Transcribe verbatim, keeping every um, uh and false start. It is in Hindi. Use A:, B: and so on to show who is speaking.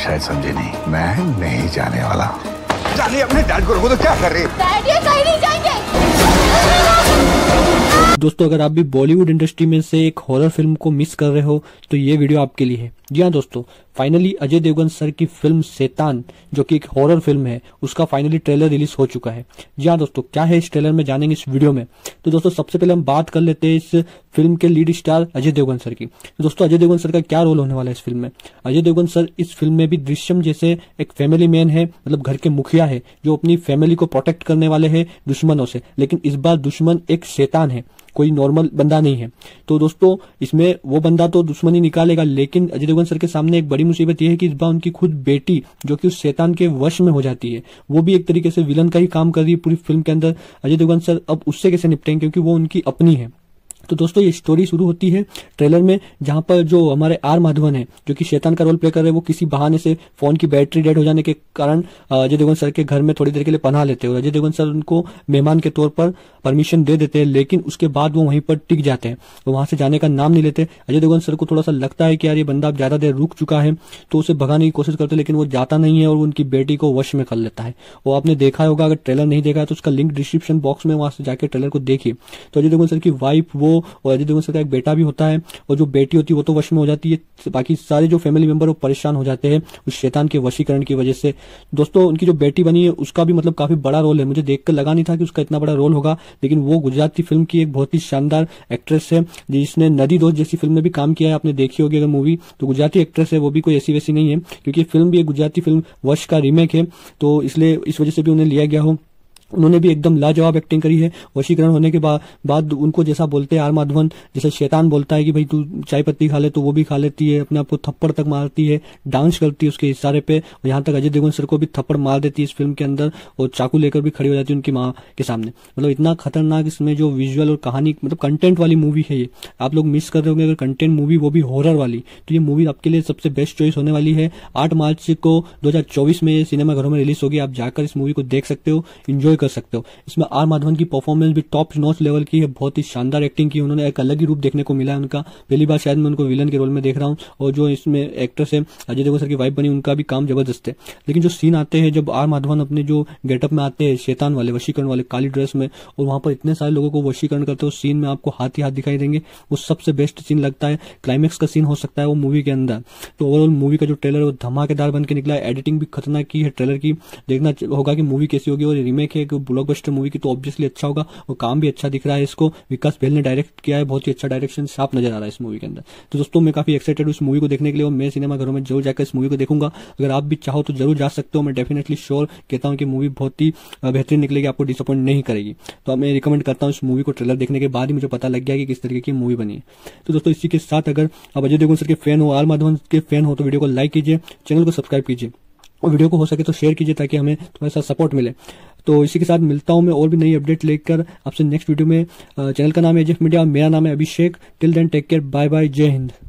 A: शायद समझे नहीं, मैं नहीं जाने वाला।
B: जाने अपने डैड को, तो क्या कर रहे हैं?
C: डैड ये कहीं नहीं जाएंगे।
D: दोस्तों, अगर आप भी बॉलीवुड इंडस्ट्री में से एक हॉरर फिल्म को मिस कर रहे हो तो ये वीडियो आपके लिए है। जी हाँ दोस्तों, फाइनली अजय देवगन सर की फिल्म शैतान, जो कि एक हॉरर फिल्म है, उसका फाइनली ट्रेलर रिलीज हो चुका है। जी हाँ दोस्तों, क्या है इस ट्रेलर में जानेंगे इस वीडियो में। तो दोस्तों, सबसे पहले हम बात कर लेते हैं इस फिल्म के lead star Ajay Devgn sir की। तो दोस्तों, अजय देवगन सर का क्या रोल होने वाला है इस फिल्म में। अजय देवगन सर इस फिल्म में भी दृश्यम जैसे एक फैमिली मैन है, मतलब घर के मुखिया है, जो अपनी फैमिली को प्रोटेक्ट करने वाले हैं दुश्मनों से। लेकिन इस बार दुश्मन एक शैतान है, कोई नॉर्मल बंदा नहीं है। तो दोस्तों, इसमें वो बंदा तो दुश्मनी निकालेगा, लेकिन अजय देवगन सर के सामने एक बड़ी मुसीबत यह है कि इस बार उनकी खुद बेटी, जो कि उस शैतान के वश में हो जाती है, वो भी एक तरीके से विलन का ही काम कर रही है पूरी फिल्म के अंदर। अजय देवगन सर अब उससे कैसे निपटेंगे, क्योंकि वो उनकी अपनी है। तो दोस्तों, ये स्टोरी शुरू होती है ट्रेलर में, जहां पर जो हमारे आर माधवन है, जो कि शैतान का रोल प्ले कर रहे हैं, वो किसी बहाने से फोन की बैटरी डेड हो जाने के कारण अजय देवगन सर के घर में थोड़ी देर के लिए पनाह लेते हैं। अजय देवगन सर उनको मेहमान के तौर पर परमिशन दे देते हैं, लेकिन उसके बाद वो वहीं पर टिक जाते हैं, वो वहां से जाने का नाम नहीं लेते। अजय देवगन सर को थोड़ा सा लगता है कि यार ये बंदा अब ज्यादा देर रुक चुका है, तो उसे भगाने की कोशिश करते, लेकिन वो जाता नहीं है और उनकी बेटी को वश में कर लेता है। वो आपने देखा होगा, अगर ट्रेलर नहीं देखा है तो उसका लिंक डिस्क्रिप्शन बॉक्स में, वहां से जाकर ट्रेलर को देखिए। तो अजय देवगन सर की वाइफ वो और अजय देवगन सर का एक बेटा भी होता है, और जो बेटी होती है वो तो वश में हो जाती है, बाकी सारे जो फैमिली मेंबर वो परेशान हो जाते हैं उस शैतान के वशीकरण की वजह से। दोस्तों, उनकी जो बेटी बनी है उसका भी मतलब काफी बड़ा रोल है। मुझे देखकर लगा नहीं था कि उसका इतना बड़ा रोल होगा, लेकिन वो गुजराती फिल्म की एक बहुत ही शानदार एक्ट्रेस है, जिसने नदी दोस्त जैसी फिल्म में भी काम किया है। आपने देखी होगी अगर मूवी, तो गुजराती एक्ट्रेस है, वो भी कोई ऐसी वैसी नहीं है, क्योंकि फिल्म भी एक गुजराती फिल्म वश का रीमेक है, तो इसलिए इस वजह से भी उन्हें लिया गया हो। उन्होंने भी एकदम लाजवाब एक्टिंग करी है। वशीकरण होने के बाद बाद उनको जैसा बोलते हैं आर माधवन, जैसे शैतान बोलता है कि भाई तू चाय पत्ती खा ले, तो वो भी खा लेती है, अपने आप को थप्पड़ तक मारती है, डांस करती है उसके इशारे पे, और यहाँ तक अजय देवगन सर को भी थप्पड़ मार देती है इस फिल्म के अंदर, और चाकू लेकर भी खड़ी हो जाती है उनकी माँ के सामने। मतलब इतना खतरनाक इसमें जो विजुअल और कहानी, मतलब कंटेंट वाली मूवी है ये। आप लोग मिस कर रहे होंगे अगर कंटेंट मूवी, वो भी हॉरर वाली, तो ये मूवी आपके लिए सबसे बेस्ट चॉइस होने वाली है। आठ मार्च को दो हजार चौबीस में ये सिनेमा घरों में रिलीज होगी। आप जाकर इस मूवी को देख सकते हो, एंजॉय कर सकते हो। इसमें आर माधवन की परफॉर्मेंस भी टॉप नॉच लेवल की है, बहुत ही शानदार एक्टिंग की उन्होंने, एक अलग ही रूप देखने को मिला है उनका। पहली बार शायद मैं उनको विलन के रोल में देख रहा हूं, और जो इसमें एक्ट्रेस है अजय देवगन सर की वाइफ बनी, उनका भी काम जबरदस्त है। लेकिन जो सीन आते हैं जब आर माधवन अपने जो गेटअप में आते हैं शैतान वाले, वशीकरण वाले, काली ड्रेस में, और वहां पर इतने सारे लोगों को वशीकरण करते हैं, उस सीन में आपको हाथ ही हाथ दिखाई देंगे। वो सबसे बेस्ट सीन लगता है, क्लाइमैक्स का सीन हो सकता है वो मूवी के अंदर। तो ओवरऑल मूवी का जो ट्रेलर है वो धमाकेदार बन के निकला है। एडिटिंग भी खतरनाक की है ट्रेलर की, देखना होगा कि मूवी कैसी होगी। और रीमेक है ब्लॉकबस्टर मूवी की, तो ऑब्वियसली अच्छा होगा, और काम भी अच्छा दिख रहा है। इसको विकास बेल ने डायरेक्ट किया है, बहुत ही अच्छा डायरेक्शन साफ नजर आ रहा है इस मूवी के अंदर। तो दोस्तों, मैं काफी एक्साइटेड हूँ इस मूवी को देखने के लिए, और मैं सिनेमा घरों में जरूर जाकर इस मूवी को देखूंगा। अगर आप भी चाहो तो जरूर जा सकते हो, मैं डेफिनेटली श्योर कहता हूँ कि मूवी बहुत ही बेहतरीन निकलेगी, आपको डिसअपॉइंट नहीं करेगी। तो मैं रिकमेंड करता हूँ इस मूवी को। ट्रेलर देखने के बाद ही मुझे पता लग गया कि किस तरीके की मूवी बनी है। तो दोस्तों, इसी के साथ अगर आप अजय देवगन सर के फैन हो, आर माधवन के फैन हो, तो वीडियो को लाइक कीजिए, चैनल को सब्सक्राइब कीजिए, और वीडियो को हो सके तो शेयर कीजिए, ताकि हमें थोड़ा सा सपोर्ट मिले। तो इसी के साथ मिलता हूं मैं और भी नई अपडेट लेकर आपसे नेक्स्ट वीडियो में। चैनल का नाम है एजेफ मीडिया, मेरा नाम है Abhishek. Till then take care, bye bye, जय हिंद।